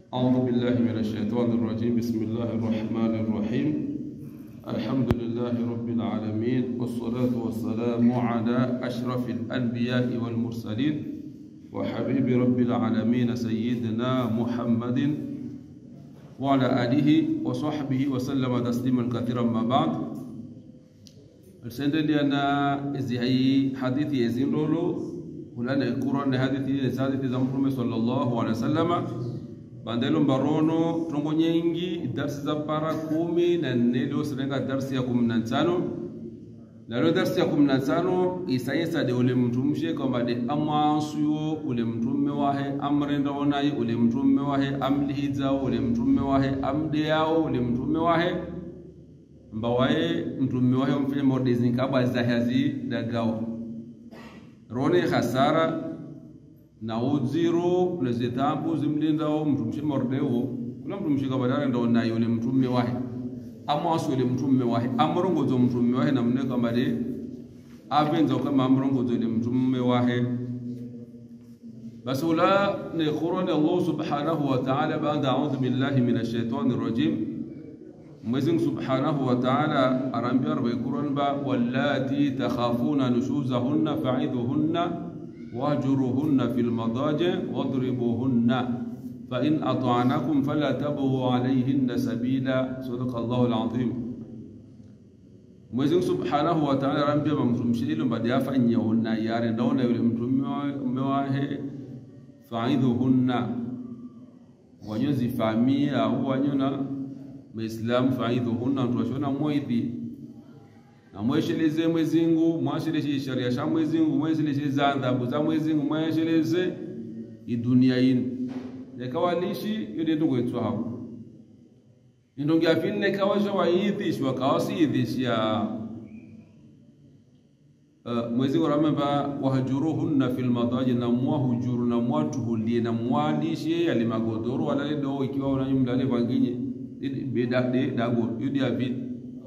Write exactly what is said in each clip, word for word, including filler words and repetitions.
أعوذ بالله من الشيطان الرجيم. بسم الله الرحمن الرحيم. الحمد لله رب العالمين، والصلاة والسلام على أشرف الأنبياء والمرسلين وحبيب رب العالمين سيدنا محمد وعلى آله وصحبه وسلم تسليما كثيرا. ما بعد، السندلي أنا إزاي حديثي يزين لولو ولنا القرآن حديثي حديثي زمرمي صلى الله عليه وسلم. Bandelo mbarono trongo nyingi darsi za para kumi na nelo sirenga darsi ya kumi na tano. Lalo darsi ya kumi na tano isayesa de ule mtumshe kwamba de amwasuyo ule mtume wahe amrenda onaye ule mtume wahe amlihiza ule mtume wahe amde yao ule mtume wahe mbawae mtume wahe mfanye mordezi nkaba zahazi dagao rone khasara na uziro na zetambu zimlinda mtumshi mordeo kula mtumshi kabadara ndo na yule mtume wahe amwaso yule mtume wahe amrongozo mtume wahe namne kama de avenza kama amrongozo yule mtume wahe. Basula ni Qur'an Allah subhanahu wa ta'ala baada a'udhu billahi minash shaitani rajim. Mwenyezi subhanahu wa ta'ala arambia wa Qur'an ba wallati takhafuna nushuzahunna fa'idhuhunna واجروهن في المضاجع واضربوهن فإن أطعنكم فلا تبغوا عليهن سبيلا. صدق الله العظيم. Mwenyezi Subhanahu wa Ta'ala rambia mamtumshilo mbadi afanya ona yare ndaona yule mtume wahe fa'idhuhunna wanyozi famia au wanyona muislamu fa'idhuhunna tuwashona moithi na mwesheleze mwezingu mwasheleze sharia sha mwezingu mwesheleze zandhabu za mwezingu mwesheleze idunia ino yakawalishi yode ndugo yetu hapo ndongi afine kawaja waidhishwa kawasidhishya uh, mwezingu ramamba wahjuruhunna fil madaji na mwahujuru na mwatuhulie na mwalishi yale magodoro wala do ikiwa unanyumdale vanginye bedade dago yudi afine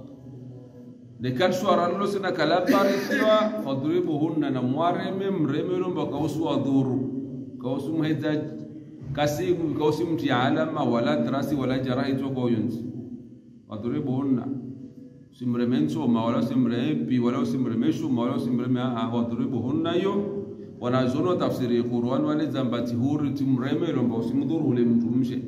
lekan suara lo sina kala parisiwa fadribuhunna na mwareme mreme lomba kausu wadhuru kausu mheza kasi kausu mti alama wala trasi wala jarahi toko yunzi fadribuhunna simremenso ma wala simrepi wala simremeshu ma wala simreme a fadribuhunna yo wanazono tafsiri Qur'an wale zambati huru timreme lomba usimdhuru ule mtumshe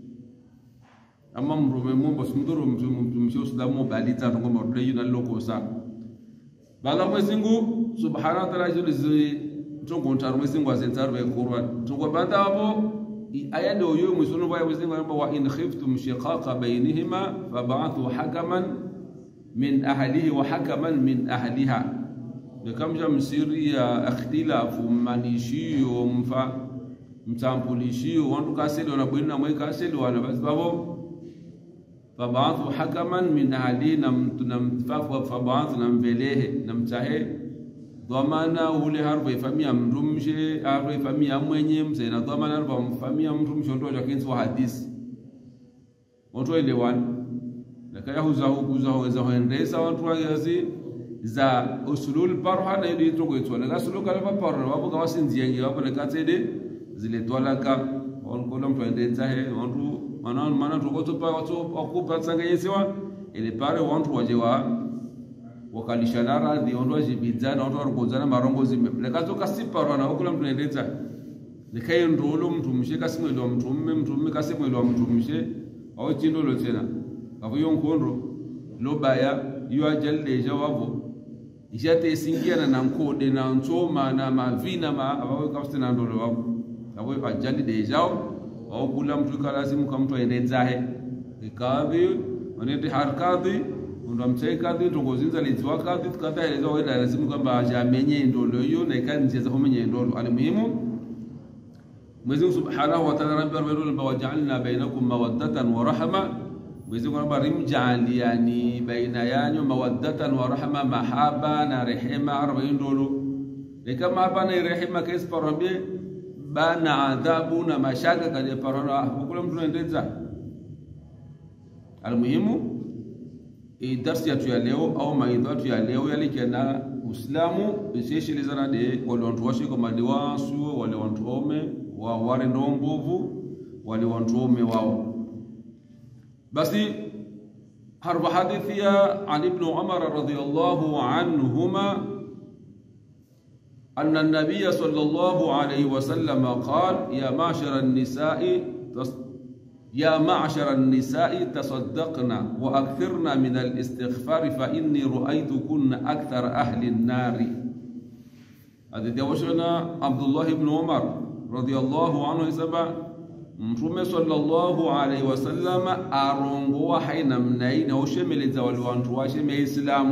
ama mrume mumbo simdhuru mtumshe usidamu balita ngoma mordei na lokosa bala mwezingu subhanahu wa ta'ala julizi tongo ntaru mwezingu azentarwe Qur'an tongo banda hapo aya ndio hiyo mwishono wa mwezingu anamba wa in khiftum shiqaqa bainihima fab'athu hakaman min ahlihi wa hakaman min ahliha. Nikamja msiri ya ikhtilafu manishio mfa mtampulishio wandu kaseli wanabwina mwe kaseli wana basi babo fab'athu hakaman min ahli namtfafu fab'athu namvelehe namtahe dhamana ule harbu ifamia mrumshe harbu ifamia mwenye msena dhamana harbu mfamia mrumshe ndo jakinsi wa hadisi watu elewana nakaya huza huza huza huendesa watu wazi za usulul parha na yidi togo itwala na suluka la parha wapo kawasinzi yangi wapo nekatede zile twalaka onkola mtu endeza he watu mana mana tukoto pa watu okupa tsanganyesiwa ile pare watu wajewa wakalishana radhi watu wajibizana watu warukozana marongozi lekazo kasiparo na okula mtu endeza nikaye ndolo mtu mshika simwelo mtu mme mtu mme kasimwelo mtu mshe au chindolo tena avuyo nkondo lobaya yo ajalde jawabo ishate singiana na nkode na ntoma na mavina ma abawe kafsina ndolo wabo abawe ajali dejao au kula mtu kalazimu kama mtu aendezahe ikadhi wanende harkadhi ndo mteka tongozinza lizwa kadhi tukata elezo wenda lazimu kwamba ajamenye ndolo hiyo na ikanjeza homenye ndolo. Alimuhimu Mwenyezi Subhanahu wa Ta'ala rabbi arwelul bawaj'alna bainakum mawaddatan wa rahma. Mwenyezi Mungu rimjali yani baina yanyu mawaddatan wa rahma mahaba na rehema arobaini ndolo kama hapa na rehema kesi parabie bana adhabu na mashaka kale parana kula mtu anaendeza. Almuhimu i darsi yetu ya leo au maidha yetu ya leo yale kana Uislamu isishilizana de wale watu washiko madiwasu wale watu ome wa wale ndombovu wale wantume wao. Basi harba hadithi ya an ibn Umar radhiyallahu anhuma anna an-nabiy sallallahu alayhi wasallam qala ya ma'shara an-nisa'i يا معشر النساء تصدقنا وأكثرنا من الاستغفار فإني رأيتكن أكثر أهل النار. هذا دوشنا عبد الله بن عمر رضي الله عنه سبع مفهوم صلى الله عليه وسلم أرونغوا حين منين أو شمل زوال وانتواش من الإسلام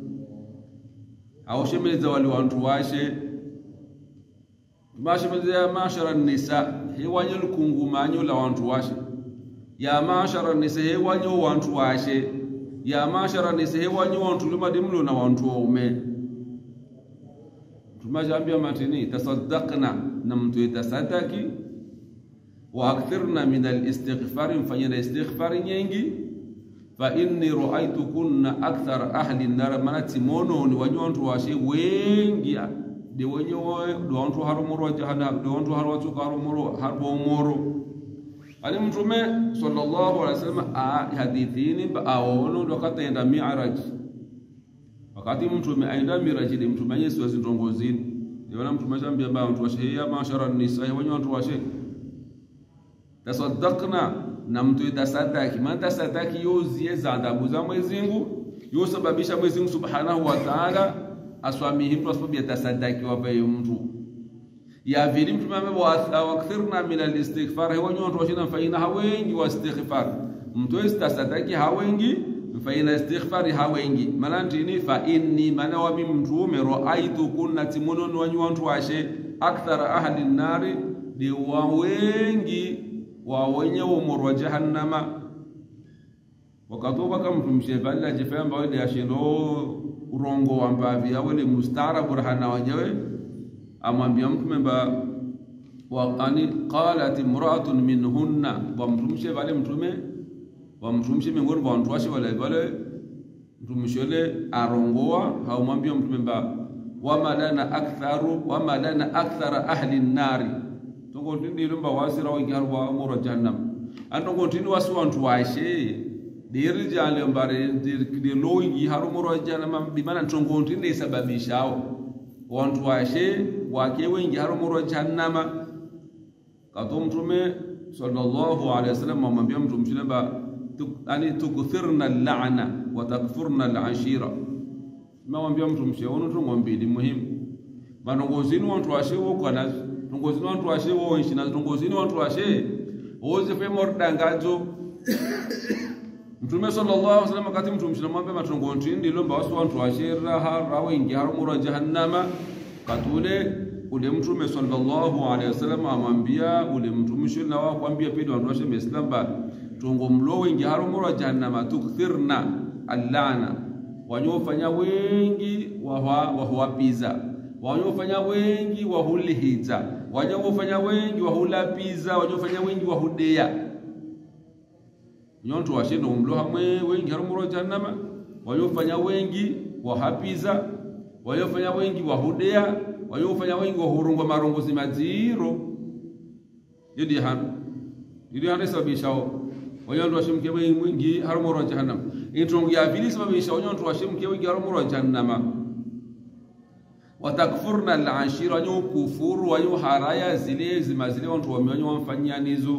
أو شمل زوال وانتواش ما شمل يا معشر النساء هو يلكم مانيو لوانتواش ya mashara nisehe wanyo wantu washe ya mashara nisehe wanyo wantu lumadimlo na wantu waume. Tumajambia matini tasaddaqna na mtu itasadaki wa akthirna min al-istighfar, mfanyana istighfar nyingi. Fa inni ra'aytukunna akthar ahli an-nar, manati mono ni wanyo wantu washe wengi de wanyo wantu harumuro jahannam de wantu harwatu harumuro harbo moro. Ali mtume sallallahu alaihi wasallam hadithini aono wakati enda mi'raj, wakati mtume aenda mi'raj ile mtume Yesu azindongozini niona mtume shambia ba watu washehia mashara nisa wenye watu washe tasaddaqna na mtu itasadaki manta sadaki yozie za adabu za Mwenyezi Mungu yosababisha Mwenyezi Mungu subhanahu wa ta'ala aswamihi mtu asababia tasadaki wape mtu ya vile mtume amewatha akthirna min al-istighfar huwa nyoto washina faina hawengi wa istighfar mtu istasadaki hawengi faina istighfar hawengi maana ni fa inni mana wa mtume ra'aytu kunna timunun wa nyoto washe akthar ahli an-nar di wa wengi wa wenye umur wa jahannama wakatoka kama mtumshe bala jifamba wale ashindo urongo wa mbavi awele mustara burhana wajewe amwambia mtume ba waqani qalat imra'atun minhunna wa mtumshe wale mtume wa mtumshe miongoni mwa watu washe wale wale mtumshele arongoa haumwambia mtume ba wama lana aktharu wama lana akthara ahli an-nar tongo tindi lumba wasira wa garwa umur jahannam antongo tindi wasu wantu washe dirijale mbare de loyi harumuro jahannam bimana tongo tindi sababishao wantu washe wake wengi harumuro jahannama. Kato mtume sallallahu alaihi wasallam amwambia mtume shilamba ani tukthirna al-la'na wa takfurna al-ashira. Mwambia mtume sheono tungombili muhimu manongozini wantu washe woko na tungozini wantu washe wo ishi na tungozini wantu washe oze fe mordangazo. Mtume sallallahu alaihi wasallam wakati mtume shilamba matongonti ndilo mba wasu wantu washe raha rawe ingi harumuro jahannama. Katule ule mtume sallallahu alaihi wasallam amwambia ule mtumishi na wao kwambia pidi watu washe Muislam ba tungo mlo wengi harumuro jahannama tukthirna al-la'na wanyofanya wengi wa wahuapiza wanyofanya wengi wahulihiza wanyofanya wengi wahulapiza wanyofanya wengi wahudea nyonto washendo mlo hamwe wengi harumuro jahannama wanyofanya wengi wahapiza wayofanya wengi wahudea wayofanya wengi wahurungwa marongozi maziro yidi han yidi han sababishao wayondo washimke wengi harumuro jahannam intongo ya vili sababisha wayondo washimke wengi harumuro jahannama watakfurna al-ashira wanyo kufuru wayo haraya zile zimazile watu wameonyo wamfanyia nizo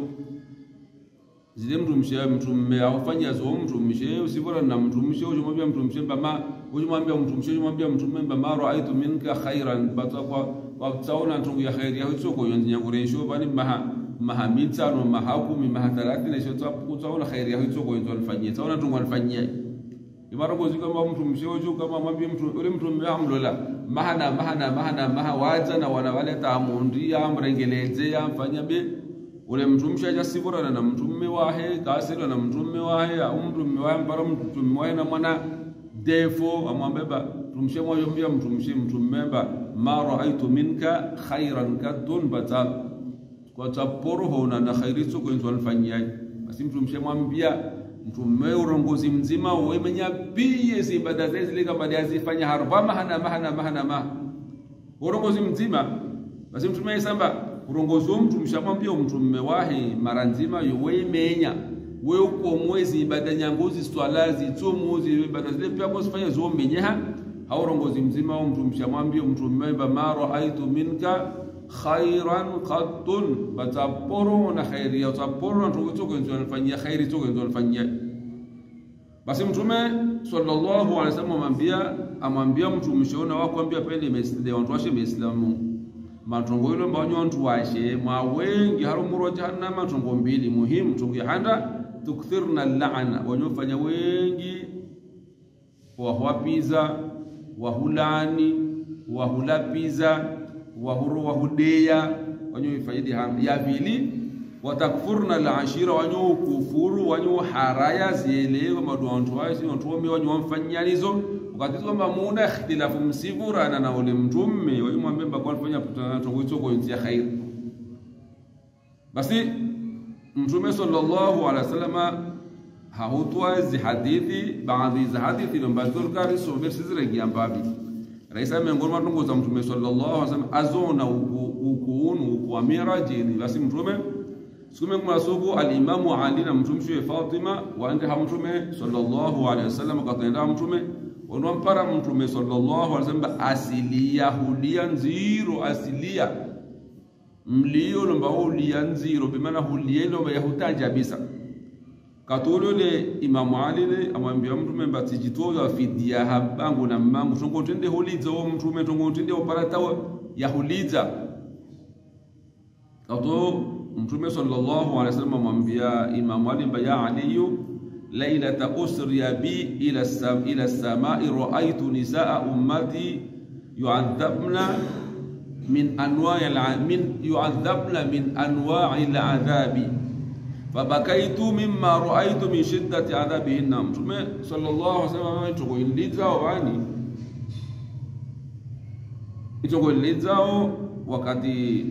zile mtumshe mtume afanya zo mtumshe usibora na mtumshe ujumwambia mtumshe bama ujumwambia mtumshe ujumwambia mtume bama ra'aytu minka khairan bataqwa wa tsauna tungu ya khairi ya hutsoko yonyanguresho bani maha mahamita no mahakumi mahathalathina shotwa kutsauna khairi ya hutsoko yonfanyia tsauna tungu anfanyia ibara gozi kama mtumshe uju kama mwambie mtu ule mtume amlola mahana mahana mahana maha wazana wana wale taamundi amrengeleze yamfanya be ule mtumshe ajasibura na mtume wahe kasira na mtume wahe au mtume wahe mpara mtume wahe na mwana defo amwambeba mtumshe moyo mbia mtumshe mtumemba ma ra'aytu minka khairan kadun batal kwa taporo hona na khairi tsoko nzwanfanyia basi mtumshe mwambia mtume urongozi mzima wemenya biye zibada zile kama azifanya harba mahana mahana mahana ma urongozi mzima basi mtume samba urongozo mtu mshamwambia mtu mmewahi mara nzima wewe menya wewe uko mwezi ibada nyangozi swala zito mwezi ibada zile pia kwa sifanya zo menyeha haurongozi mzima au mtu mshamwambia mtu mmeba mara aitu minka khairan qattun bataporo na khairi ya taporo na toko ndio anafanyia khairi toko ndio anafanyia. Basi mtume sallallahu alaihi wasallam amwambia amwambia mtu mshaona wako ambia pende mesile watu washe Muislamu matongo ile mbanyo watu washe mwa wengi harumuro jahannam matongo mbili muhimu tungihanda tukthirna la'ana wanyofanya wengi wa huapiza wa hulani wa hulapiza wa huru wa hudeya wanyoifaidi ham ya pili watakfurna al-ashira wanyo kufuru wanyo haraya zielewe madwantu wasi wantuome wanyo mfanyalizo wakati kwamba muda ikhtilafu msivurana na ule mtume wamwambia kwa kufanya tongwito kwa njia khair. Basi mtume sallallahu alaihi wasallam hautwa zi hadithi baadhi za hadithi mbazul kari so versi zile giambabi raisa miongoni mwa tungo za mtume sallallahu alaihi wasallam azona ukuunu kwa mirajini. Basi mtume Sume kumasuku al-Imamu Ali na mtumshwe Fatima waende ha mtume sallallahu alaihi wasallam katenda mtume onompara mtume sallallahu alaihi wasallam asili yahudia nziro asilia mlio lomba ulia nziro bimana hulie lomba yahutaja bisa katolo le Imamu Ali le amwambia mtume batijitoza fidia habangu na mangu tongo tende huliza o mtume tongo tende oparata yahuliza kato mtume sallallahu alaihi wasallam amwambia Imam Ali baya Ali lailata usriya bi ila sam ila samai ra'aytu nisaa ummati yu'adhabna min anwa'i al-min yu'adhabna min anwa'i al-'adhabi fabakaitu mimma ra'aytu min shiddati 'adhabihinna. Mtume sallallahu alaihi wasallam tukoiliza wani itokoiliza wakati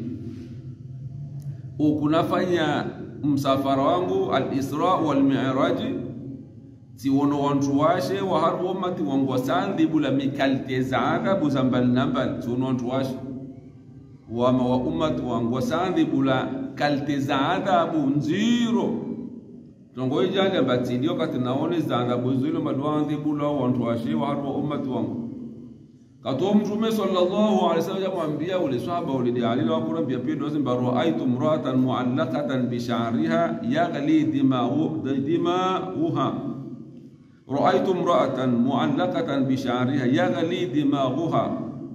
ukunafanya msafara wangu al-Isra wal-Mi'raj tiwono wantu washe wa haru ummati wangu wasandi bula mikalte zaada buzambal nambal tiwono wantu washe wa ma wa ummati wangu wasandi bula kalte zaada bunziro tongo ijali ambati wakati naone zaada buzilo madwandi bula wantu washe wa haru ummati wangu kato mtume sallallahu alaihi wasallam amwambia ule sahaba ule Ali wa kurambia pido zimba ra'aytu imra'atan mu'allaqatan bi sha'riha yaghli dima'u dima'uha ra'aytu imra'atan mu'allaqatan bi sha'riha yaghli dima'uha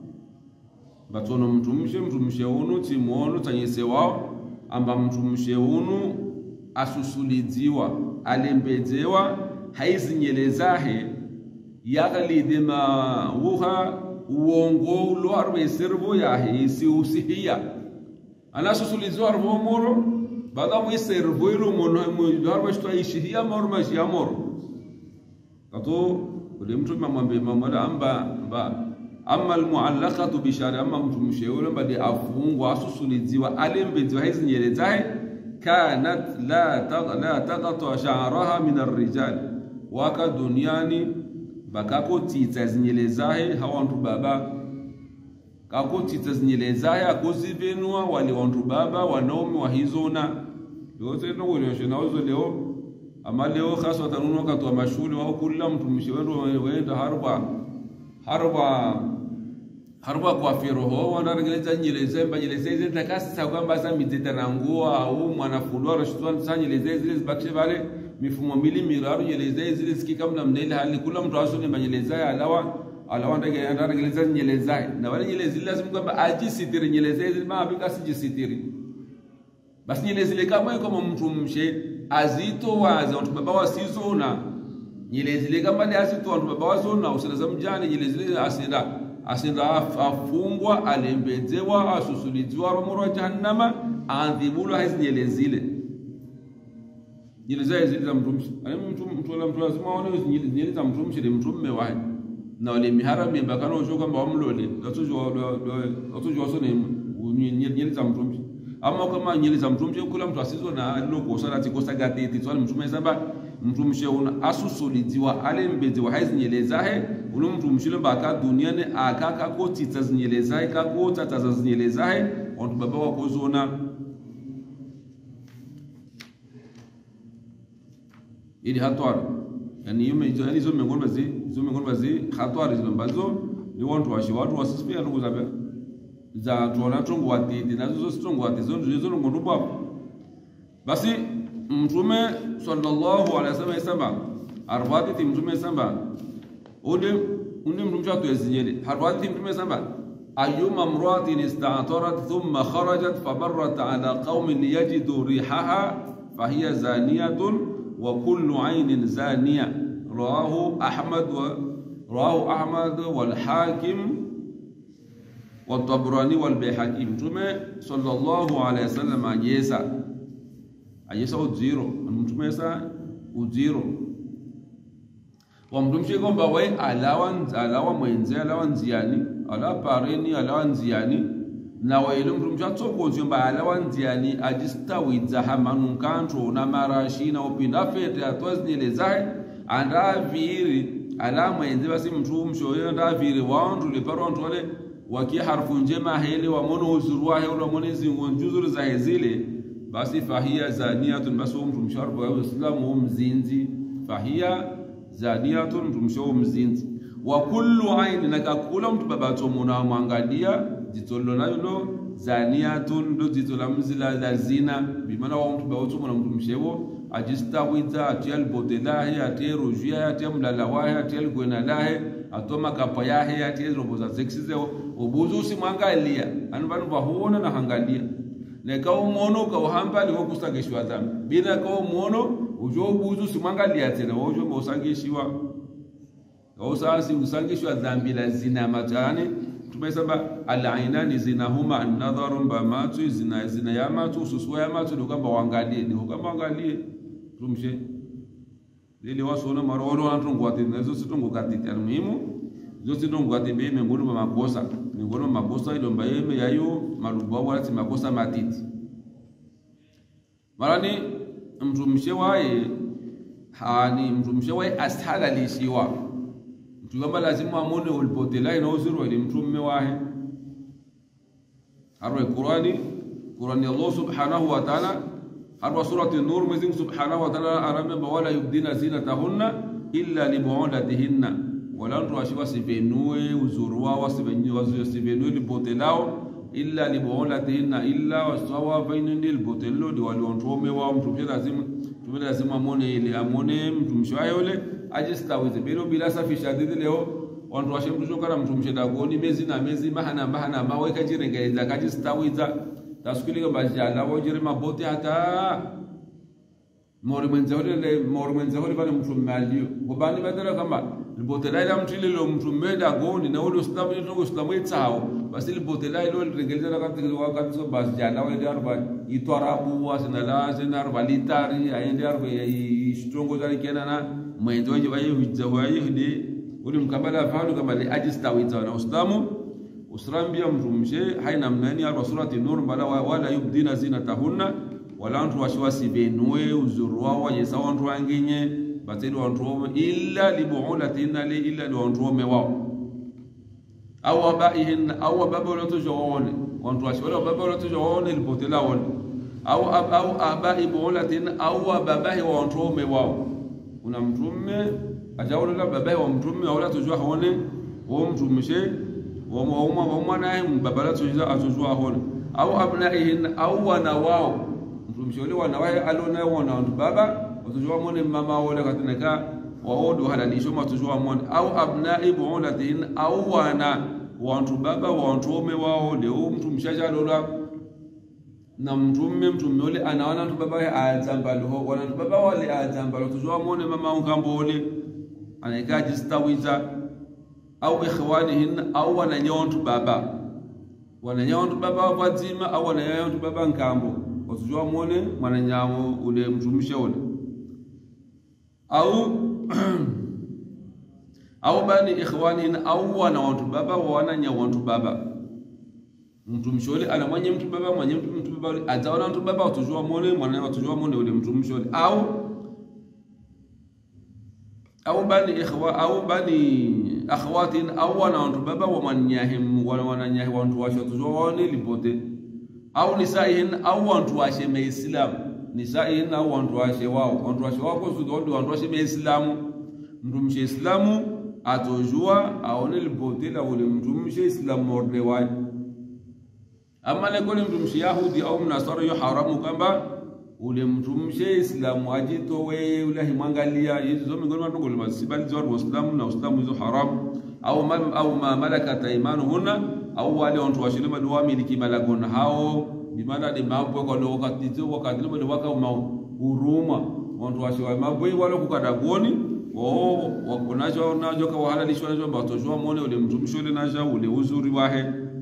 batono mtumshe mtumshe unu timono tanyese wao amba mtumshe unu asusuliziwa alembezewa haizinyelezahe yaghli dima'uha uongo ulo arwe servo ya hisi usihia anasusulizo arvo moro baada mu servo ilo mono mu arwe sto ishihia morma ya moro kato ule mtu mamwambie mamada amba ba amma almuallaqatu bi shari amma mtu msheule mbadi afungwa asusuliziwa alembeziwa hizi nyelezae kanat la la taqata sha'raha min ar-rijal waka duniani bakako tita zinyelezahe hawantu baba kako tita zinyelezahe akozivenua wale wantu baba wanaume wa hizona yote no wale naozo leo ama leo khaswa tanunu wakati wa mashule wao kila mtu mshewendo waenda harba harba harba kwa firoho wanaregeleza nyeleze mbanyeleze zile takasi kwamba sasa miteta na nguo au mwanafulwa rashitwan sanyeleze zile zibakishe vale mifumo mbili miraru nyeleze zile sikika mna mnele hali kula mtu asoni mbanyeleza alawa alawa ndege anaregeleza nyeleza na wale nyeleze lazima kwamba ajisitiri nyeleze zile maabika sijisitiri basi nyeleze zile kama kama mtu mshe azito waza watu baba wasizona nyeleze zile kama ni azito watu baba wasizona usiraza mjane nyeleze zile asira asira afungwa alembezewa asusuliziwa romoro jahannama andhibula hizi nyeleze zile nyeleze zile za mtumshi ani mtu mtu la mtu lazima aone nyeleze za mtumshi ni mtume wahi na wale miharami bakano ushoka mba wamlole atujo atujo wasone nyeleze za mtumshi ama kama nyeleze za mtumshi kula mtu asizo na loko sala tikosa gateti twali mtume saba mtumshi una asusuliziwa alembezewa hizi nyeleze zahe ulo mtu mshilo baka duniani akaka ko tita zinyelezae kako tata zinyelezae wantu baba wakozona ili hatwari yani yume hizo yani hizo miongoni bazi hizo miongoni bazi hatwari zile ambazo ni wantu washi watu wasisipia ndugu za za tuona tungu watiti nazo zo tungu watiti zo ndizo ngondu bwa basi mtume sallallahu alaihi wasallam isamba arwati mtume samba ode unde mtume watu yezinyele arwati mtume samba ayyuma mratin ista'tarat thumma kharajat fabarrat ala qaumin yajidu rihaha fahiya zaniyatun wa kullu 'aynin zaniya rawahu ahmad wa rawahu ahmad wal hakim wa tabrani wal bayhaqi mtume sallallahu alaihi wasallam ajesa ajesa uziro mtume sa uziro wa mtumshi kwamba wewe alawan alawa mwenze alawa nziani ala pareni alawa nziani na wewe mtumshi atsokozo mba alawa nziani ajistawidza hamanu kanto na marashi na upinda fete atwazinile zai anda viri ala mwenze basi mtumshi yeye anda viri wandu le paronto wale waki harfu njema hele wa mono uzurwa he ula monezi ngonjuzuru za zile basi fahia zaniyatun basi mtumshi wa Uislamu mzinzi fahia zaniyatun mtumsho mzinzi wa kullu aini nakakula mtu baba tomona mwangalia jitolo nayo zaniyatun ndo jitola mzila la zina bimana wa mtu baba tomona mtumshewo ajistawita atial botelahi atiero jia atiel mlalawahi atiel gwenalahi atoma kapa yahe atiel roboza sexize obuzu simwangalia anu banu bahuona na hangalia nekao mono ka uhamba ni wokusageshwa dhambi bila kao mono ujo buzu simwangalia tena ujo mosangishwa usasi usangishwa dhambi la zina matane tumesema al-ainani zinahuma an-nadharu bamatu zina zina ya matu ususwa ya matu ndio kama waangalie ndio kama waangalie tumshe ile wasona maroro anatungwa tena hizo situngu katiti muhimu hizo situngu katiti miongoni mwa makosa miongoni mwa makosa ile ambayo yayo maruba wala makosa matiti marani mtumshe wae hani mtumshe wae ashalalishiwa mtu kama lazima amone ulipotela ina uzuri wa mtume wae harwa Qur'ani Qur'ani Allah subhanahu wa ta'ala harwa surati an-nur mwenyezi subhanahu wa ta'ala arama wala yubdina zinatahunna illa li bu'ulatihinna wala ntu ashiwa sivenue uzuri wao wasivenue wasivenue lipotelao illa li bu'ulatihinna illa wasawa bainal botelo di waliontome wao mtu lazima mtu lazima amone ile amone mtu mshwaye yule ajistawize bilo bila safisha didi leo wantu washemtu kana mtu mshedagoni mezi na mezi mahana mahana maweka jirengeza kajistawiza tasukili kama jala wajire mabote hata mori mwenzao ile mori mwenzao ile mtu malio kubani badala kama libotela ile mtu ile mtu meda goni na ule ustabu ile ndio ustabu itao basi libotela ile regeza wakati wakati so basi jala wale arba itwarabu wasina la zina arba litari aende arba istongo zali kenana mwenzo waje waje wizawaye hidi uli mkabala fahamu kama li ajistawiza na uslamu usrambia mtumshe haina mnani arba surati nur bala wala yubdina zinatahunna wala antu washwasi benwe uzuru wao waje sawa antu wanginye bateli wantu illa libu'ulatina li illa liwantu wao au abaihin au baba wala tujone wantu washwala baba wala tujone libotela won au au abai bu'ulatina au babahi wantu wao una mtume ajaulu la babahi wa mtume wala tujua hone wa mtumshe wa wa mwana mbabala tujua atujua hone au abnaihin au wana wao mtumshe wale wana wao alona wana baba watujua mone mama wala katinaka waodo halalisho matujua mone au abnai bu'ulatin au wana wantu baba wantu ome wao leo mtu mshaja lola na mtume mtume yule anaona mtu baba yake azambalo wana baba wale azambalo tujua mone mama ungambo wale anaika jistawiza au ikhwanihin au wana nyontu baba wana nyontu baba wazima au wana nyontu baba ngambo watujua mone mwana nyao ule mtumisha ule au au bani ikhwanin au wana watu baba wana nya watu baba mtu mshole ana mwenye mtu baba mwenye mtu mtu baba ataona mtu baba utujua mone mwana utujua mone ule mtu mshole au au bani ikhwa au bani akhwatin au wana watu baba wa manyahim wana wana nyahi watu washo utujua wone lipote au nisaihin au wantu washe me Islam nisaihin au wantu washe wao wantu washe wao kwa sababu wantu washe me Islamu mtu mshe Islamu atojua aone libotela ule mtu mshe Islamu morde wai ama le kule mtu mshe Yahudi au Mnasara yo haramu kwamba ule mtu mshe Islamu ajitowe ule himwangalia hizo miongoni mwa ndugu masibali za Waislamu na Uislamu hizo haramu au ma, au ma malakat aymanuhunna au wale watu washirima dua miliki malagona hao bimana de mabwe kwa ndo wakati zo wakati ndo waka huruma watu washiwa mabwe wale kukadagoni oh wakonacho najo kwa halalishwa najo batojwa muone ule mtu mshole najo ule uzuri wahe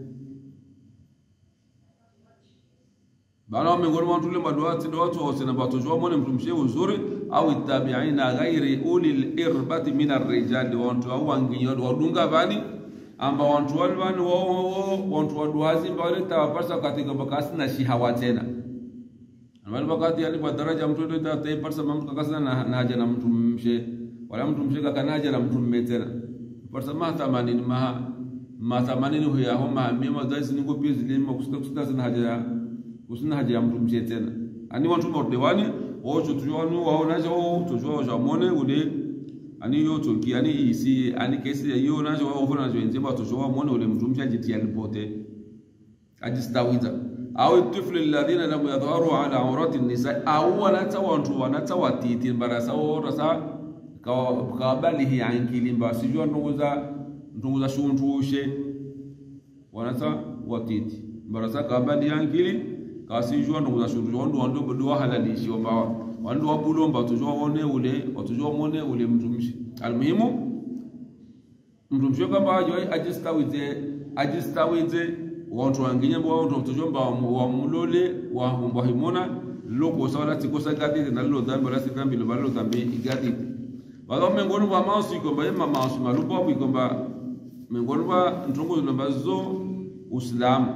bana miongoni mwa tule madwati ndo watu wasina batojwa muone mtu mshe uzuri au itabiina ghairi ulil irbati min ar-rijal watu au wanginyo wadunga bani amba watu walwani wao watu waduazi mbale tawapasa katika bakasi na shihawa tena wale wakati yani kwa daraja mtu ndio atapasa mambo kakasana na, na haja na mtu mshe wala mtu mshe kakanaja na mtu mmetena pasa ma thamanini ma ma thamanini huya homa mema zaisi niko pia zile makusita kusita sana haja usina haja ya mtu mshe tena ani watu mordewani wao tujuani wao nazo tujua jamone ule ani yo toki ani isi ani kesi hiyo nazo wao funa nazo nzima tujua muone ule mtu mshe ajitia lipote ajistawiza au tiflu alladhina lam yadhharu ala awrati an-nisa au wanata wantu wanata watiti barasa wora sa kabalihi ankilimba sijua nduguza nduguza shuntushe wanata watiti barasa kabali ankili kasijua nduguza shuntushe ndo ndo ndo halalishi wamba wandu wabulomba tujua wone ule watujua muone ule mtumshi almuhimu mtumshi kama aje ajistawize ajistawize watu wengine ambao watu tujomba wa mulole wa mbahimona loko sala tikosa gadi na lilo dhambi la dhambi lo balo dhambi igadi wala miongoni mwa maasi kwamba yema maasi malupo hapo kwamba miongoni mwa ntongo zinabazo Uislamu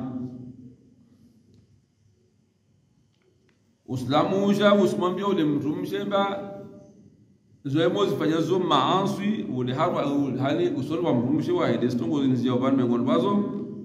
Uislamu uja usimwambia ule mtu mshemba zoemo zifanya zo maasi ule harwa hali usoro wa mtu mshewa hede stongo zinzia bana miongoni bazo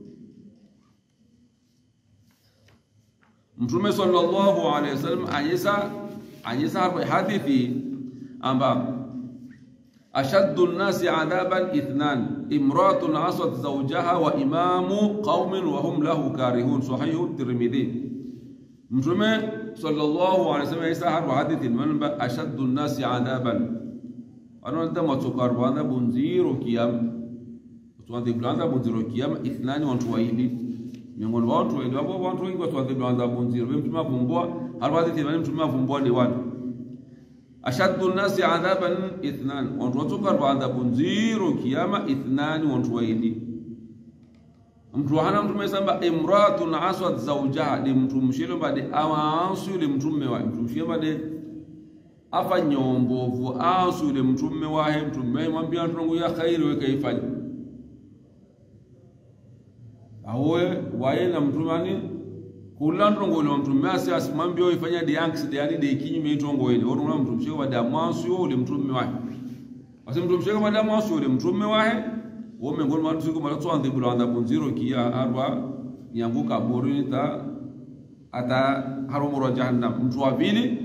Mtume sallallahu alayhi wasallam anyesa anyesa hadithi amba ashaddu an-nasi adaban ithnan imra'atun asat zawjaha wa imamu qaumin wa hum lahu karihun sahih at-Tirmidhi Mtume sallallahu alayhi wasallam anyesa hadithi manba ashaddu an-nasi adaban ananda matokarwana bunziro kiyam tuande blanda bunziro kiyam ithnan watu waili miongoni mwa watu wengi wapo watu wengi watu wadhibanza bunziro mtume avumbua harwadi tibani mtume avumbua ni watu ashaddu an-nasi adhaban ithnan watu watoka baada bunziro kiyama ithnan watu waili mtu hana mtume samba imratun aswat zawjaha ni mtu mshilo bade awansu yule mtume wa mtu mshilo bade afa nyombovu asu yule mtume wa he mtume mwambia ntungu ya khairi we kaifanya awe wae na mtumani kulandro ngolo mtume asi asimambio ifanya de anks yani de kinyume itongo ile wona una mtume wa damansu ule mtume wae basi mtume kama damansu ule mtume wae wome ngolo mtu siku mara twanze bulanda bunziro kia arba yanguka borita ata harumura jahannam mtu wa pili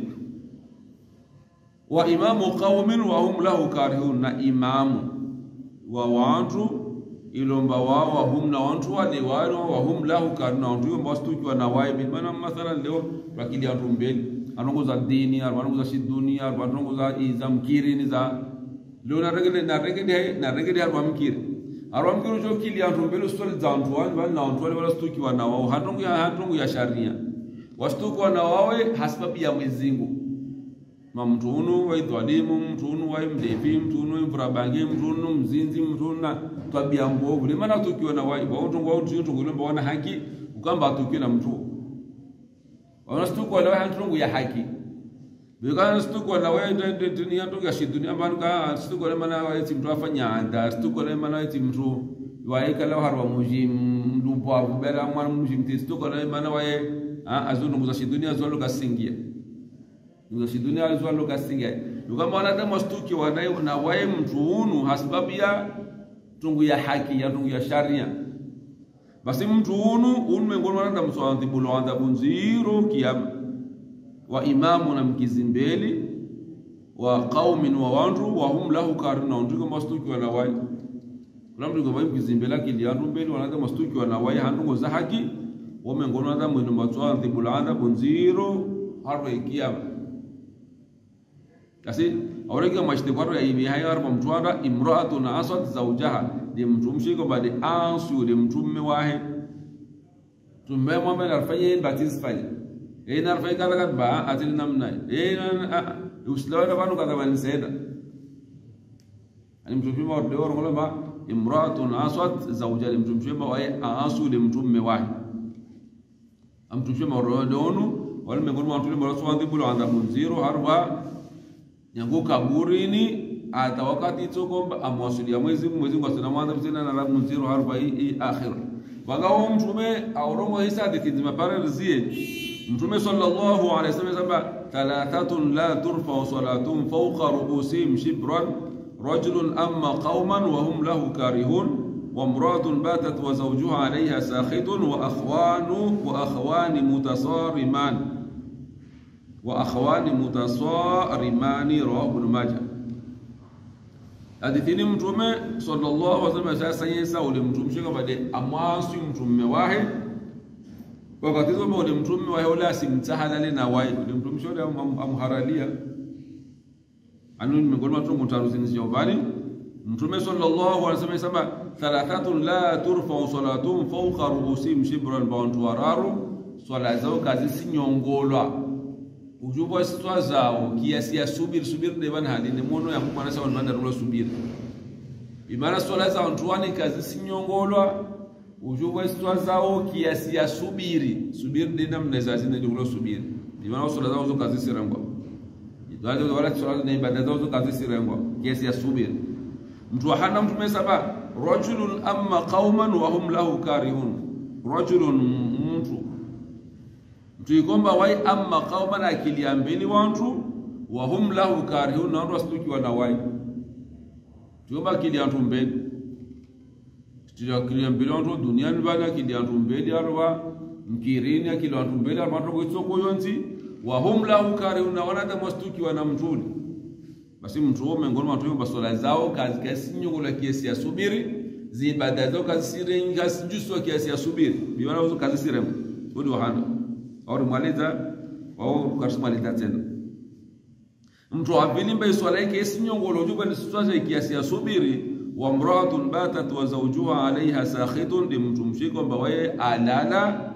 wa imamu qaumin wa hum lahu karihun na imamu wa watu ilomba wao wa hum na watu wale wao wa hum lahu karna watu ambao stukiwa na wao bimana mathalan leo wakili watu mbele anongoza dini anongoza shidunia anongoza izamkiri ni za leo na regele na regele na regele hapo mkiri arwa mkiri jo kili watu mbele stori za watu wale na watu wale wala stukiwa na wao hatongo ya hatongo ya sharia wastukiwa na wao hasababu ya mwezingu mamtunu wa idhalimu mtunu wa mdevi mtunu mfurabangi mtunu mzinzi mtunu tabia mbovu le maana tukiwa na wao watu ngao tutu ngulomba wana haki ukamba tukiwa na mtu wanastuko na wao tungu ya haki bikana stuko na wao ndio dunia tunga shi dunia maana stuko na maana wao mtu afanya anda stuko na maana wao mtu waika la harwa mujim mdupo abela mwana mujim stuko na maana wao azunu za shi dunia zolo kasingia ndio shi dunia alizwalo kasingia kama wanadamu stuki wanayo na wao mtu unu sababu ya tungu ya haki ya tungu ya sharia basi mtu unu unu mengoni wana msawandhibu lo adhabu nziro kiyama wa imamu na mkizimbeli wa qaumin wa wandu wa hum lahu karuna ndiko mastuki wana wai kuna mtu kwa mkizimbela kiliandu mbeli wanaanza mastuki wana wai handu za haki wa mengoni wana mwino msawandhibu lo adhabu nziro harwa kiyama kasi awreka mashtikwaro ya ibi hayar mamtwara imraatun asad zawjaha de mtumshiko bade ansu de mtumme wahe tumme mo mel arfaye batiz fay e nar fay kala kat ba atil namna e na uslawada banu kata ban seda ani mtumme mo de wor ngolo ba imraatun asad zawjaha de mtumme wahe ansu de mtumme wahe am mtumme mo rodonu wal me ngolo mtumme mo swandi bulo anda munziro harwa yangu kaburini ata wakati itokomba amwasulia mwezi mwezi kwa sana mwanza tena na rabu zero harba hii akhir wangao mtume auromo hisa hadithi zimapare rizie mtume sallallahu alaihi wasallam saba thalathatun la turfa salatun fawqa ru'usihim shibran rajulun amma qauman wa hum lahu karihun wa imra'atun batat wa zawjuha 'alayha sakhitun wa akhwanu wa akhwani mutasariman wa akhwani mutasarimani rawahu ibn majah. Hadithini mtume sallallahu alaihi wasallam sasa yesa ule mtume kama de amwasi mtume wahe wakati zote ule mtume wahe ule asimtahalale na wahe ule mtume shole amharalia anu nimegoma tu mutaruzini jawabani mtume sallallahu alaihi wasallam sema thalathatun la turfa salatun fawqa ru'usihim shibran ba'antu wararu swala zao kazi sinyongolwa ujubo sitwa zao kiasi ya subiri subiri de bana hadine mono ya kumana sawa banda rulo subiri imana swala zao ntuani kazi sinyongolwa ujubo sitwa zao kiasi ya subiri subiri de namna za zine rulo subiri imana swala zao kazi sirangwa ndio wala swala na ibada zao kazi sirangwa kiasi ya subiri mtu hana mtume saba rajulun amma qauman wa hum lahu karihun rajulun mtu tuikomba wai amma qauman akiliambeni wantu wa hum lahu karihun na watu stuki wana wai tuomba kiliantu mbele tujakiliambeni wantu duniani bana kiliantu mbele arwa mkirini kiliantu mbele arwa to kuitsoko yonzi wa hum lahu karihun na wana tamostuki wana mtuni basi mtu wao mengoni watu basola zao kazi kasi nyongo la kiasi ya subiri zibada zao kazi sirenga sijuso kiasi ya subiri biwana uzo kazi sirem odi wahanda au mwaliza au kasmaliza tena mtu avilimba swala yake si nyongo lo juba ni sitwaje kiasi ya subiri wa mraatun batat wa zawjuha alaiha sakhitun de mtu mshiko mbawe alala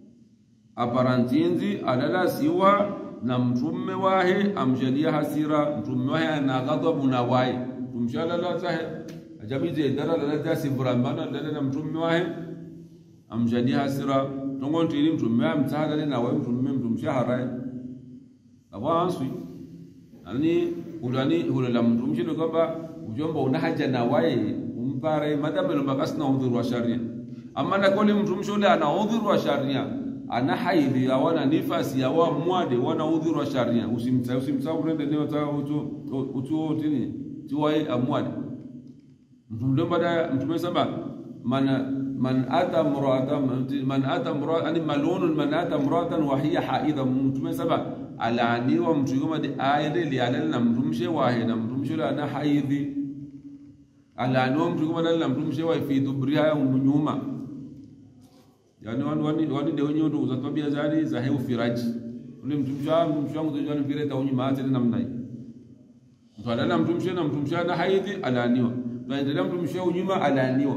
aparantinzi alala siwa na mtume wahe amjalia hasira mtume wahe ana ghadhabu na wahe tumshala la sahe ajabije dara la tasi brambana dala na mtume wahe amjalia hasira tongonti ni mtume amtahada na wahe mtume mtumshahara awansi ani ulani hulala mtume shino kwamba ujomba una haja na wahe umpare madamelo bakasna udhuru wa sharia amma na kole mtume shule ana udhuru wa sharia ana haidhi hawana nifasi ya wa mwade wana udhuru wa sharia usimta usimta urende leo ta utu utu tini tuwai amwade mtume baada mtume saba man man ata murata man ata murata ani malun man ata muratan wa hiya haidha mtume saba alani wa mtu kama de aende li alana na mtumshe wahe na mtumshe ana haidhi alani wa mtu kama na mtumshe wa fi dubriha nyuma yani wani wani wani de wenyewe ndo uzatobia zali za heu firaji ule mtumsha mtumsha mzojani vireta unyi maate na namna hii mtu alana mtumsha na mtumsha na haidhi alaniwa tuendelea mtumsha unyuma alaniwa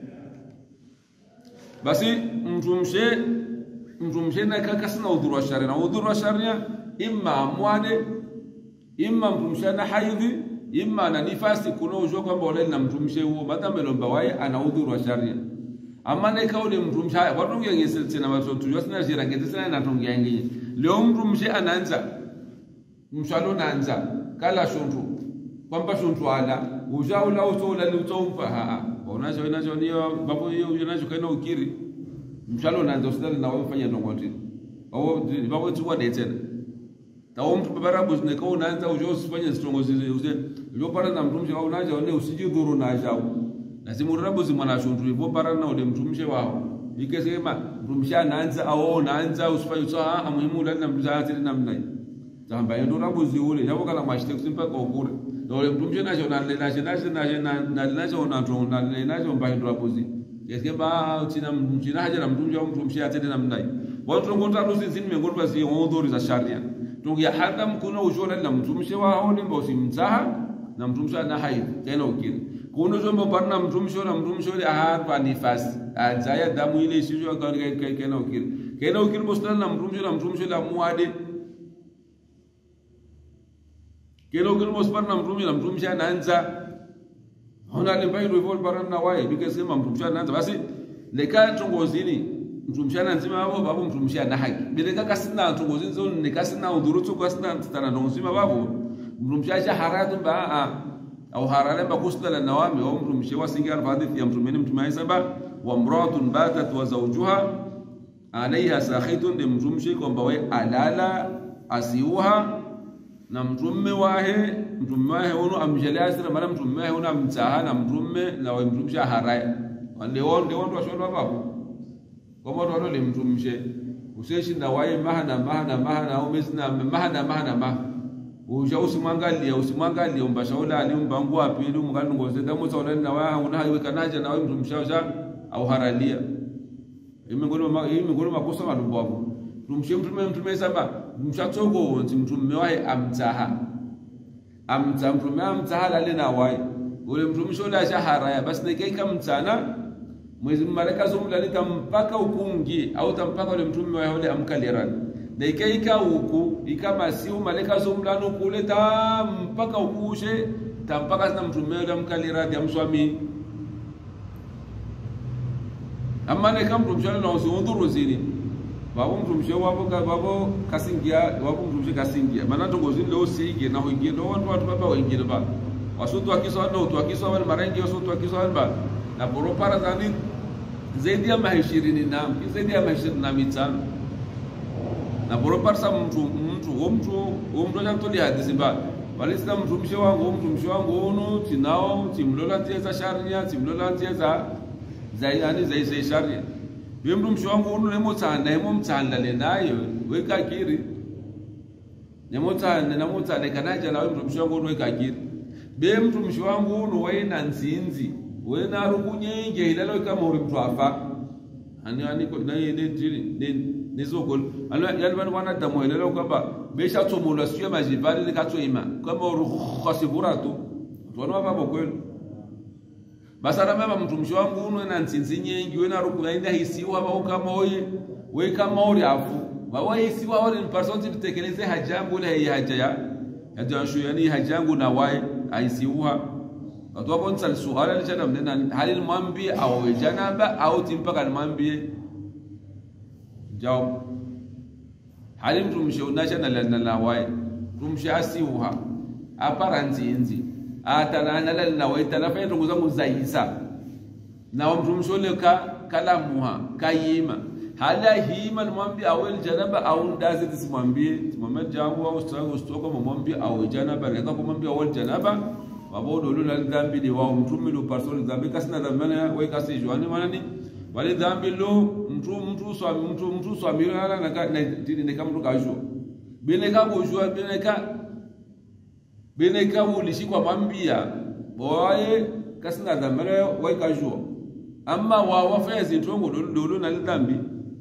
basi mtumshe mtumshe na kaka sana udhuru wa sharia na udhuru wa sharia imma amwade imma mtumsha na haidhi imma na nifasi kuna ujua kwamba wale na mtumshe huo matamelo mbawai ana udhuru wa sharia amane kaule mtu msha watu ngengese tena watu tujua sina jira ngeze sana na tongia ngi leo mtu mshe anaanza mshalo naanza kala shuntu kwamba shuntu ala ujaula utola lutompa ha unacho unacho ndio babu hiyo unacho kaina ukiri mshalo naanza usitali na wewe fanya ndongoti au babu tu de tena tawo mtu barabu ne ka unaanza ujo usifanye zitongozi uze leo para na mtu mshe unacho ne usijidhuru na jao lazima urabu zimana shuntu ipo para na ule mtumshe wao ikesema mtumsha naanza au naanza usifanye sawa muhimu la namza tena namna tamba ndo rabuzi ule yabo kala mashite kusimpa kwa ukure dole mtumsha nacho na nacho nacho na nacho na nacho na nacho mba ndo rabuzi yesema tina mtumsha haja na mtumsha mtumsha tena namna watu ngonta rusi zini miongoni mwa zile udhuri za sharia tungia hata mkuna ushona na mtumsha wa hao ni mbosi mzaha na mtumsha na haid tena ukiri kuno zombo parna mtumsho na mtumsho ile hapa nifasi azaya damu ile ishiyo kwa kena ukiri kena ukiri bostana na mtumsho na mtumsho la muade kena ukiri bostana na mtumsho na mtumsho anaanza hona lemba ile vol parna wae bikasema mtumsho anaanza basi leka tongozini mtumsho anaanzima babo babo mtumsho na haki bileka kasina tongozini zo ne kasina udhurutu kasina tana ndongozima babo mtumsho acha haratu ba au harale bakusla la nawami au mtu mshewa singar hadithi ya mtume mtume saba wa mratun batat wa zawjuha alaiha sakhitun de mtumshi kwamba we alala asiuha na mtume wahe mtume wahe uno amjalia sira mara mtume wahe uno amtaha na mtume na we mtumsha haraya wale wonde wonde washona babu kwa moto wale mtumshe useshi na wae mahana mahana mahana au mesna mahana mahana mahana uja usimwangalia usimwangalia umbashaula alimbangu wapi ili mngani ngoze damu saona na wao unaiweka naja na wewe mtumshausha au haralia imengolo ma imengolo makosa malumbo hapo tumshe mtume mtume saba mshatsongo nti mtume wae amtaha amta mtume amtaha lale na wae ule mtumshola shaharaya basi nikaika mtana mwezi malaika zomlalika mpaka ukungi au tampaka ule mtume wae ule amkalirani na ikaika huku ikama siu malaika zomlano kuleta mpaka ukushe tampaka sina mtume ule amkalirani amswami amma ne kam mtumshana na usundhuru zini babo mtumshe wabo ka babo kasingia wabo mtumshe kasingia maana tongozini leo sige na hoingie ndo watu watu baba wengine ba wasutu akiswa na utu akiswa wale marengi wasutu akiswa ba na boropara zani zaidi ya ishirini na zaidi ya ishirini na mitano na boropara sa mtu mtu mtu mtu anatoli hadithi ba wale sita mtumshe wangu mtumshe wangu uno tinao timlola tiza sharia timlola tiza zayani zai zai sharia bim mtumshe wangu uno nemo tsana nemo mtsanda le nayo weka kiri nemo tsana nemo tsana kanaja na mtumshe wangu uno weka kiri be mtumshe wangu uno waina nzinzi wena rukunyenge ilalo kama uri mtu afa ani ani ko na ile tiri ne nizokol alo yalibani wana damu ilalo kwamba besha tsomola sio majibali likatsoima kama uri khasiburato tuona baba kweli basara mama mtumsho wangu uno na nzinzi nyengi wena rukunyenge hisiwa baba kama oye we kama uri afu baba hisiwa wale mpasonti tutekeleze hajangu ile haja ya haja shu yani hajangu na wae aisiwa watu wako nsali suhala ni chana mnena hali mwambie au janaba au timpaka mwambie jawab hali mtumshe unasha na lana la wae tumshe asiuha aparanzi inzi atalana la na wae talafa ndugu zangu zaisa na mtumshe le ka kalamuha kayima hala hima mwambie au janaba au ndazi tisimwambie timwambie jangu au strangu stoko mwambie au janaba leka kumwambie au janaba wabodo lula dhambi ni wao mtume lo person dhambi kasina dhambi wewe kasi joani manani wale dhambi lo mtu mtu swami mtu mtu swami ala na na ne kama tukajua bene kama ujua bene ka bene kama ulishikwa mambia boye kasina dhambi wewe kajua amma wa wafezi tongo lolo na dhambi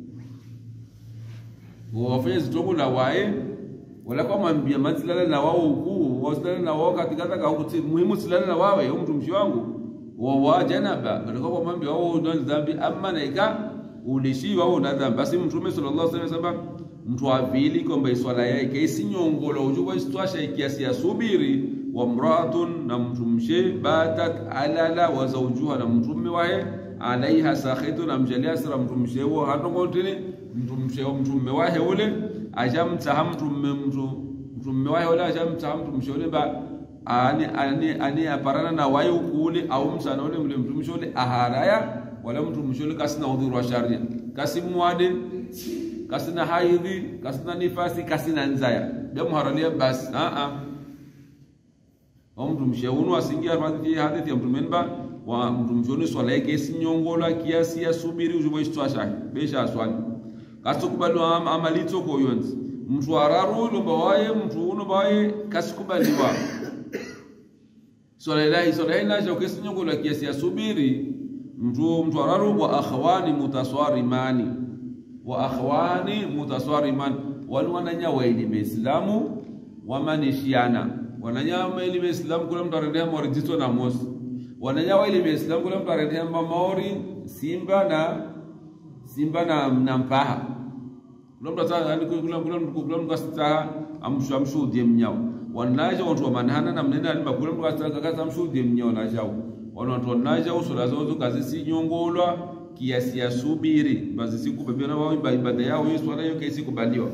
wa wafezi tongo la wae wala kwa mambia matsilala na wao huku wasilala na wao katika taka huku muhimu silala na wawe mtu mshi wangu wa wa janaba balikuwa kwa mambia wao ndio dhambi amma naika ulishi wao na dhambi basi mtume sallallahu alaihi wasallam mtu avili kwamba iswala yake isinyongolo ujua istwasha kiasi ya subiri wa mraatun na mtumshe batat alala wa zawjuha na mtume wae alaiha sakhitun amjalia sira mtumshe wao hatokontini mtumshe mtume wae ule ajamta mtu mtu mtume wae wala ajamta mtu mshole ba ani ani ani aparana na wayo kule au msana ule mle mtu mshole aharaya wala mtu mshole kasina udhuru wa sharia kasimwade kasina haidhi kasina nifasi kasina nzaya damu haralia bas a a au mtu mshaunu asingia hadithi hadithi ya mtume ba wa mtu mjoni swala yake sinyongola kiasi ya subiri ujumwe shitwasha besha swali kasukubaliwa amalito ko yonzi mtu araru lomba waye mtu uno baye kasukubaliwa swala ilahi swala ina jo kesinyongola kiasi ya subiri mtu mtu araru wa akhwani mutaswarimani wa akhwani mutaswariman wanu wananya waili Muislamu wamanishiana wananya waili Muislamu kula mtu arendea morijito na mosi wananya waili Muislamu kula mtu arendea maori simba na simba na mnampaha kula mtu ataka kula kula kula kula mtu kasita amshu amshu die mnyao wanaja watu wamanhana na mnena alimba kula mtu kasita kasa amshu die mnyao na jao watu wanaja usura zozo kazi si nyongolwa kiasi ya subiri basi siku bebena wao ibada yao Yesu wanayo kesi kubaliwa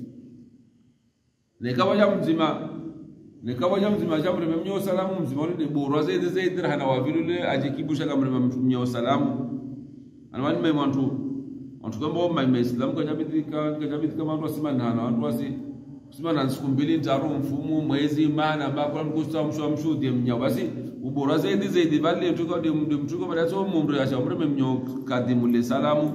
nikawa ya mzima nikawa ya mzima jambo mmenyo salamu mzima ni bora zaidi zaidi hana wavilule ajikibusha kama mmenyo salamu anawani mimi mtu mtu kama mimi Islam kwa jamii kwa jamii kama watu wasimana hana watu wasi kusimana siku mbili ntaru mfumo mwezi maana ambako mkusta mshu mshudie mnyao basi ubora zaidi zaidi bali tuko ndio mtuko baada ya mumri ya shamri mmenyo kadimule salamu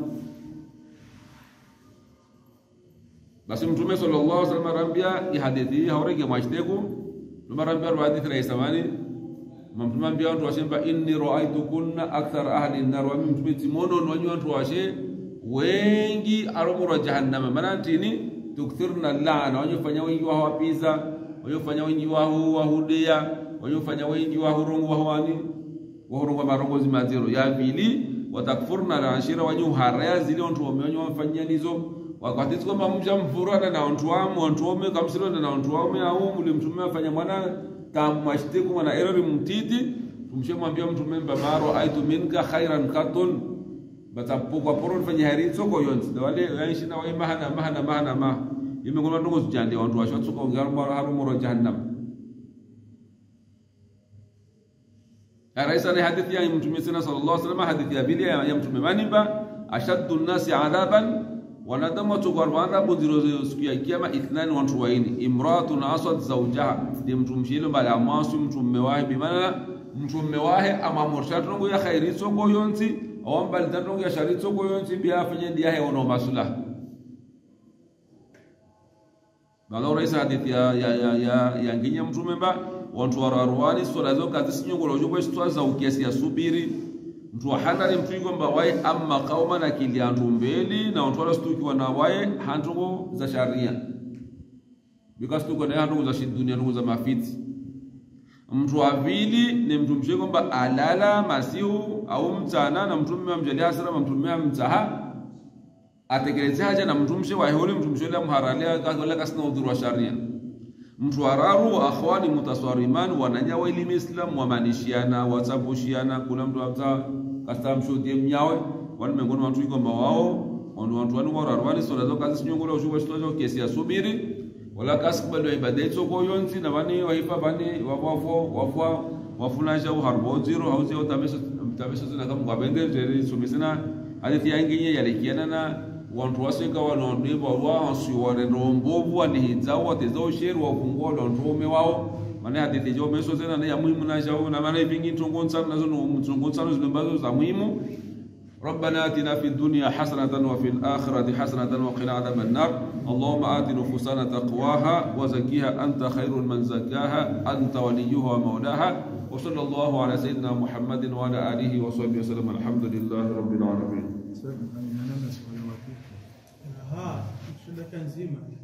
basi mtume sallallahu alaihi wasallam rambia i hadithi haurege mwashtegu numarambia hadithi ya samani mtume ambia watu washemba inni ra'aytukunna akthar ahli an-nar wa mtume timono wanyu watu washe wengi aromura jahannama manantini tukthirna la'ana wanyofanya wengi wa wapiza wanyofanya wengi wa wahudia wanyofanya wengi wa hurungu wa hawani wa hurungu marongozi mazero ya pili watakfurna al-ashira wanyu haraya zile watu wamenyo wafanyia nizo wakati kwamba mja mfurana na watu wao watu wao kamsilo na watu wao au mlimtumia afanya mwana tamwashtiku mwana erori mtiti tumshemwambia mtume mbamaro aitu minka khairan qatun batapoka poron fanya haritso ko yonzi wale yaishi na wao mahana mahana mahana ma imengoma ndongo zijande watu washo tsuko ngarmo harumo jahannam araisa ni hadithi ya mtume sallallahu alaihi wasallam hadithi ya bili ya mtume manimba ashaddu an-nasi adhaban wanadamu tukarwana budiro siku ya kiyama ithnani watu waini imratun asad zawjaha ni mtu mshilo bala masu mtu mmewahi bimana mtu mmewahi ama murshatu ya khairi soko yonzi au mbali tano ya shari soko yonzi bia afanye dia he ono masula bala uraisa hadithi ya ya ya ya nginya mtu memba watu wararwani swala zo kazi sinyongolo jopo stwa za ukiasi ya subiri mtu hadhari mtu kwamba wae amma qauma na kiliandu mbeli na watu walastukiwa na wae handugo za sharia because tuko na handugo za shidunia handugo za mafiti mtu avili ni mtu mshe kwamba alala masiu au mtana na mtu mmemjalia hasara mtu mmemtaha atekeleze haja na mtu mshe wa holi mtu mshe la mharalia wala kasna udhuru wa sharia mtu araru akhwani mutaswariman wananya wa ilimi Islam wamanishiana watabushiana kuna mtu hata kasta mshudie mnyawe wale miongoni watu iko wao watu watu wanu wararwani sura zao kazi sinyongola ushuwa shitozo kesi ya subiri wala kasibalo ibada hizo kwa yonzi na bani waifa bani wafo wafwa wafunaja uharbo zero hauzi utamesha utamesha zina kama ngabende zeri sumisina hadithi yanginye yalikiana na watu wasika wanaondiba wao si warombovu alihizawa tezo sheru wafungua watu wao maana hadithi jo meso tena na ya muhimu na jao na maana vingi tungonza nazo tungonza zimbazo za muhimu ربنا آتنا في الدنيا حسنة وفي الآخرة حسنة وقنا عذاب النار اللهم آت نفوسنا تقواها وزكيها أنت خير من زكاها أنت وليها ومولاها وصلى الله على سيدنا محمد وعلى آله وصحبه وسلم الحمد لله رب العالمين.